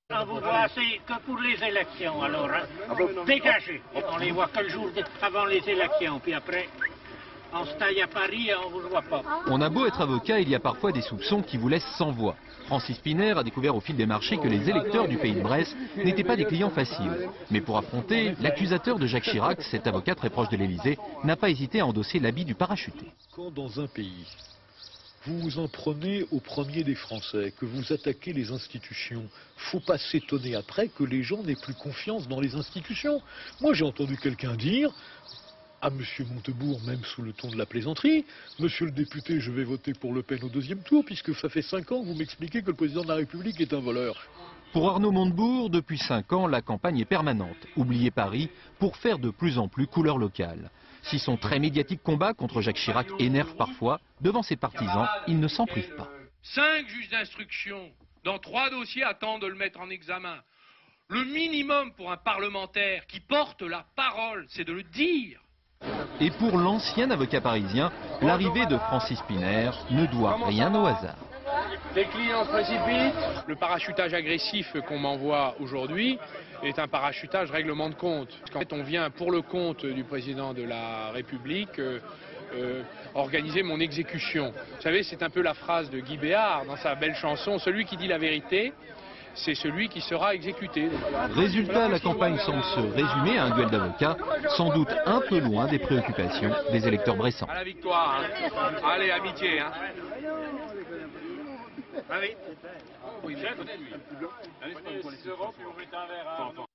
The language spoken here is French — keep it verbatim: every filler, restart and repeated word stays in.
On vous voit assez que pour les élections, alors, hein. Dégagez. On les voit que le jour de- avant les élections, puis après, on se taille à Paris et on vous voit pas. On a beau être avocat, il y a parfois des soupçons qui vous laissent sans voix. Francis Piner a découvert au fil des marchés que les électeurs du pays de Bresse n'étaient pas des clients faciles. Mais pour affronter, l'accusateur de Jacques Chirac, cet avocat très proche de l'Élysée, n'a pas hésité à endosser l'habit du parachuté. Quand dans un pays, vous vous en prenez au premier des Français, que vous attaquez les institutions, faut pas s'étonner après que les gens n'aient plus confiance dans les institutions. Moi j'ai entendu quelqu'un dire à M. Montebourg, même sous le ton de la plaisanterie, Monsieur le député, je vais voter pour Le Pen au deuxième tour, puisque ça fait cinq ans que vous m'expliquez que le président de la République est un voleur. Pour Arnaud Montebourg, depuis cinq ans, la campagne est permanente. Oublier Paris pour faire de plus en plus couleur locale. Si son très médiatique combat contre Jacques Chirac énerve parfois, devant ses partisans, il ne s'en prive pas. Cinq juges d'instruction dans trois dossiers attendent de le mettre en examen. Le minimum pour un parlementaire qui porte la parole, c'est de le dire. Et pour l'ancien avocat parisien, l'arrivée de Francis Piner ne doit rien au hasard. Les clients se précipitent. Le parachutage agressif qu'on m'envoie aujourd'hui est un parachutage règlement de compte. En fait, on vient pour le compte du président de la République euh, euh, organiser mon exécution. Vous savez, c'est un peu la phrase de Guy Béard dans sa belle chanson, celui qui dit la vérité, c'est celui qui sera exécuté. Résultat, la campagne semble se résumer à un duel d'avocats, sans doute un peu loin des préoccupations des électeurs bressans. À la victoire, hein. Allez, amitié. Hein. Ah oui. Oui, je connais lui. Allez, six euros, puis vous mettez un verre à Arnaud.